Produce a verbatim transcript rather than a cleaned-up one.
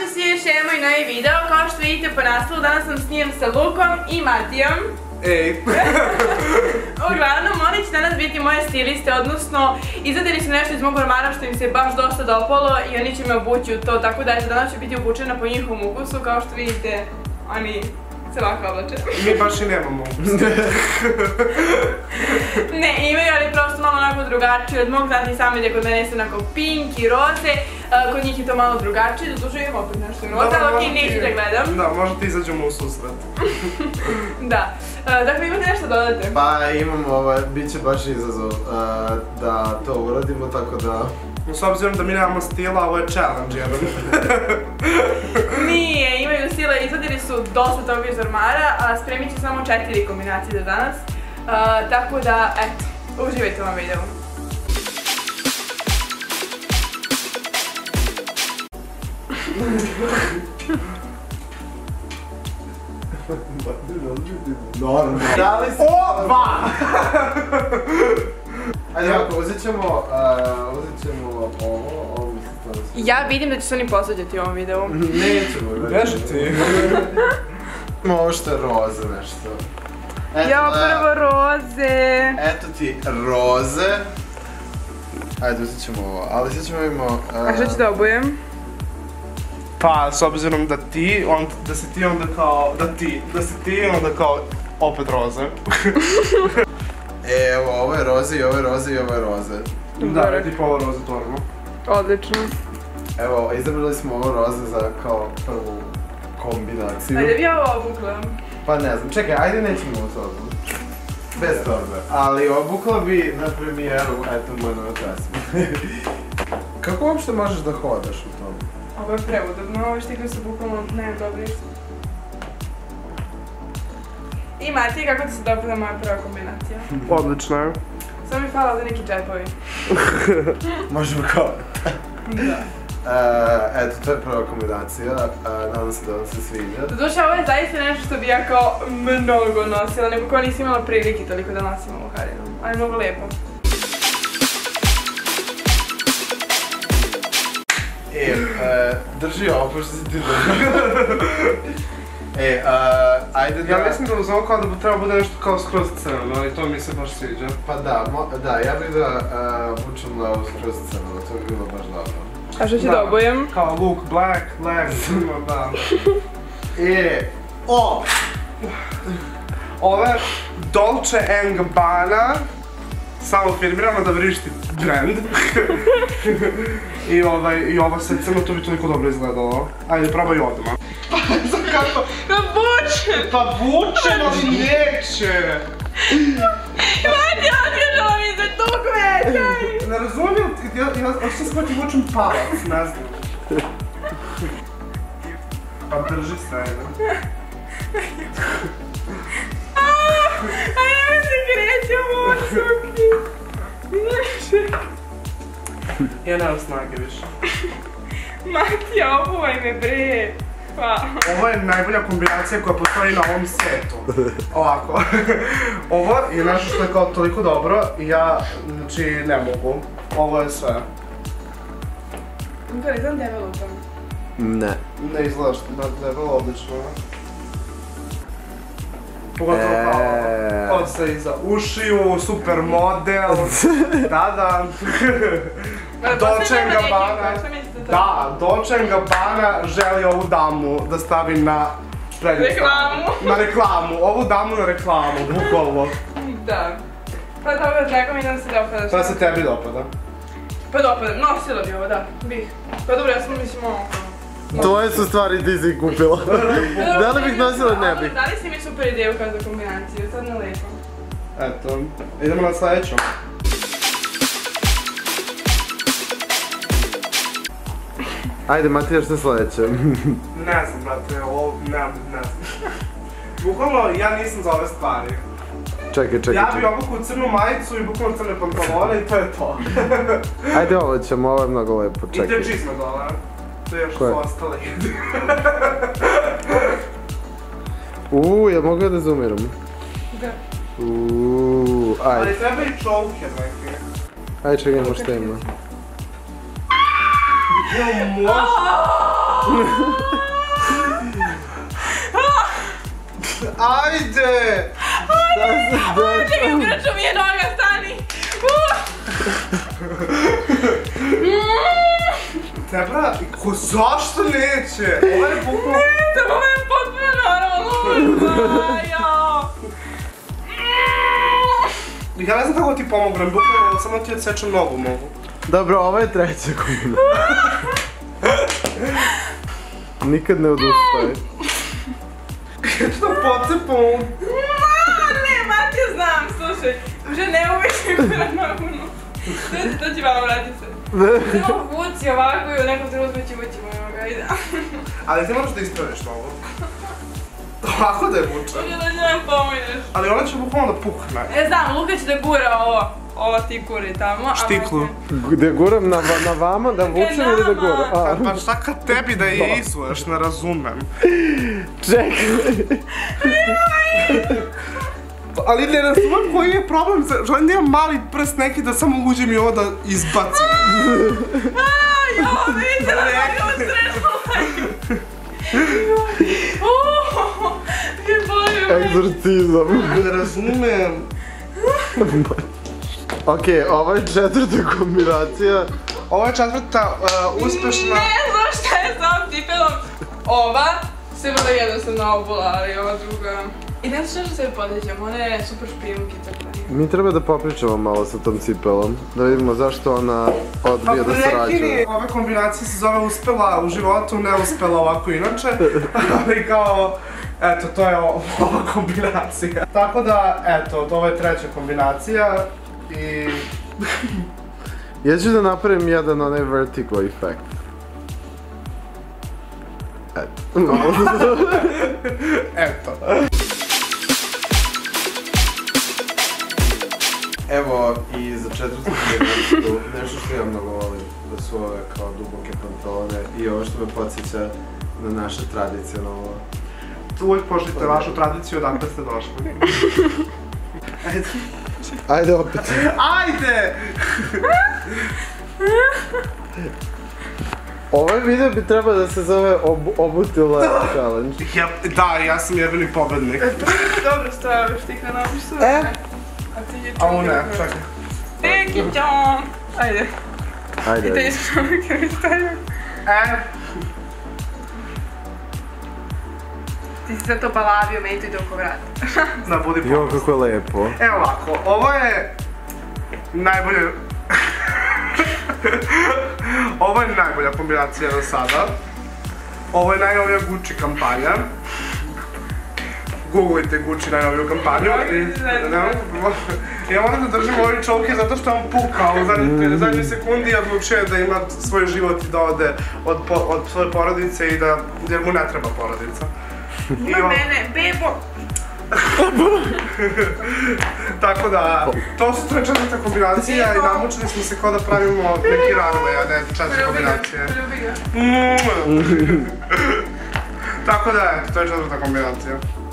Dobrodošli svi još jednom i novi video. Kao što vidite po naslovu, danas sam snimam sa Lukom i Matijom. Ej! Uglavnom, oni će danas biti moje stiliste, odnosno izvadili su nešto iz mog ormara što im se baš dosta dopalo i oni će me obući u to, tako da eto, danas ću biti obučena po njihovom ukusu. Kao što vidite, oni se ovako oblače. Mi baš i nemamo ukus. Ne, imaju, ali prosto malo onako drugačije od mog, znate i sami da kod mene su onako pink i roze, kod njih je to malo drugačije, zato što imam opet nešto roze, ali okej, neću da gledam. Da, možda ti izađemo u susret. Da, dakle imate nešto dodate? Pa imamo ovo, bit će baš izazov da to uradimo, tako da... S obzirom da mi nemamo stila, ovo je challenge jedan. Nije, imaju stila, izvadili su dosta toga iz ormara, a spremit ću samo četiri kombinacije za danas. Tako da, eto, uživajte u ovom videu. Normalno. Dali si... Oba! Ajde ovako, uzet ćemo, uzet ćemo ovo, ovo mislim to da se... Ja vidim da će se oni posvađati u ovom videu. Nećemo. Beži ti. Imamo ovo što je roze nešto. Ja, prvo roze. Eto ti roze. Ajde, uzet ćemo ovo, ali sad ćemo imamo... A što ću da obujem? Pa, s obzirom da ti, da si ti onda kao, da ti, da si ti onda kao opet roze. Evo, ovo je roze i ovo je roze i ovo je roze. Da, ne ti pa ovo roze torno. Odlično. Evo, izabrali smo ovo roze za kao prvu kombinaciju. Ajde bi ja ovo obukla. Pa ne znam, čekaj, ajde nećemo u torbu. Bez torbe. Ali obukla bi na premijeru, eto moju novu pesmu. Kako uopšte možeš da hodaš u tom? Ovo je preudobno, ove štikle su bukvalno najudobnije. I Matija, kako ti se dopada moja prva kombinacija? Odlično je. Samo mi hvala za neki džepovi. Možemo kao... Da. Eto, to je prva kombinacija, nadam se da vam se sviđa. Doduše, ovo je zaista nešto što bi ja kao mnogo nosila, nego kao nisam imala prilike toliko da nosim ovu haljinu. Ali je mnogo lijepo. E, drži ovo, pošto si ti drži. E, ajde da... Ja mislim da uz ovo kao da bi trebalo bude nešto kao skroz crno, ali to mi se baš sviđa. Pa da, da, ja bih da vučem na ovo skroz crno, to bi bilo baš dobro. A što ću da obujem? Kao look black, legs, da. E, o! Ovo je Dolce and Gabbana, samo firmirano da vrišti brand. I ovaj, i ovo sve crno, to bi toliko dobro izgledalo. Ajde, probaj odmah. Pa, za kako? Pa vuče! Pa vuče, ali neće! Mati, odgledala mi se tukve! Ne razumijem, ja ošto sam ti vučem palac, ne znam. Pa drži se, ajde. A ja mi se krećem u osuki. Ja nemam snage više. Mati, obuvaj me bre. Hvala. Ovo je najbolja kombinacija koja postoji na ovom svijetu. Ovako. Ovo je nešto što je kao toliko dobro i ja, znači, ne mogu. Ovo je sve. To je znam debelo u tomu. Ne. Ne izgledaš da je bilo odlično. Pogotovo kao, od se iza ušiju, super model, da da. Dolce and Gabbana, da, Dolce and Gabbana želi ovu damu da stavi na reklamu. Na reklamu, ovu damu na reklamu, bukvalno. Da. Pa dobro, čekam i da se dopada. To se tebi dopada. Pa dopada, nosila bi ovo, da, bih. Pa dobro, ja sam mislim ovo. Tvoje su stvari ti si kupila. Da li bih nosila, ne bih. Dali si mi super ideju kao za kombinaciju, sad ne lijepo. Eto, idemo na sljedeću. Ajde, Matija, što je sljedeće? Ne znam, brate, ovo, ne, ne znam. Bukvalno, ja nisam za ove stvari. Čekaj, čekaj, Ja čekaj. bi obukao crnu majicu i bukvalno crne pantalone i to je to. Ajde, ovo ćemo, ovo je mnogo lepo, I čekaj. te čizme dole. To još su ostali. Uuu, jel mogu da zoomiram? Da. Uuu, ajde. Ali treba i čovke neki. Ajde, čekajmo što ima. Jo, može. Ajde! Čekaj, ugraču mi je noga, stani! Tebra, ko zašto neće? Ovo je bukvalno... Ne, ovo je potpuno normalno, ja! Ja ne znam kako ti pomogram, bukvalno samo ti odsečem nogu mogu. Dobro, ovo je treća kombinacija. Nikad ne odustaj. Što pocepam? Ne, Matija znam, slušaj. Že ne uvijek mi nogu. To će vam vratiti se. Samo vuci ovako i u nekom trenutku ćemo ćemo ga, ide. Ali ti moraš da ispraviš nogu. Ovako da je vuče. Može da njoj pomoćeš. Ali ona će bukvalno da pukne. Ne znam, Luka će da gura ovo. Ovo ti kuri tamo. Štiklu. Da guram na vama, da vučem ili da guram? Pa šta kad tebi da je izvoješ, ne razumem. Čekaj. Ali ne razumem koji je problem, želim da imam mali prst neki da samo uđem i ovo da izbacim. Aaa, jo, vidite da sam ga ustrešala. Uuuu, je bolje. Egzorcizam. Ne razumem. Okej, ovo je četvrta kombinacija. Ovo je četvrta uspešna... Ne znam šta je sa ovom cipelom. Ova se vrlo jednostavno obula, ali ova druga... I ne znam što se podređam, ona je super špijunkica. Mi treba da popričamo malo sa tom cipelom, da vidimo zašto ona odbija da sarađuje. Ove kombinacije se zove uspela u životu, ne uspela ovako inače, ali kao, eto, to je ova kombinacija. Tako da, eto, ovo je treća kombinacija i... Ja ću da napravim jedan onaj vertigo efekt. Eto. Eto. Evo i za četvrtu kombinaciju, nešto što ja mnogo volim, da su ove kao duboke pantone i ovo što me podsjeća na naše tradicionalno. Uvijek poštite vašu tradiciju odakle ste došli. Ajde. Ajde opet. Ajde! Ovaj video bi trebao da se zove Obutila challenge. Da, ja sam jebeni pobednik. Dobro stavljaš ti kad napiš sve. E? A ovo ne, čekaj. Thank you, John. Ajde. Ajde. I te isto kad mi stavio. E? Ti si sad to balavio, meni to ide oko vrata. Da, budi ponos. Jo, kako je lepo. Evo ovako, ovo je najbolje... Ovo je najbolja kombinacija do sada. Ovo je najnovija Gucci kampanja. Googlujte Gucci najnoviju kampanju. Ja moram da držim ove čovke zato što on pukao u zadnjoj sekundi i odlučio da ima svoj život i da ode od svoje porodice i da, jer mu ne treba porodica. Ima mene, bebo! Tako da, to su tre četvrta kombinacija i namučili smo se kao da pravimo neki runway, a ne četiri kombinacije. Poljubi ga. Tako da, eto, to je četvrta kombinacija.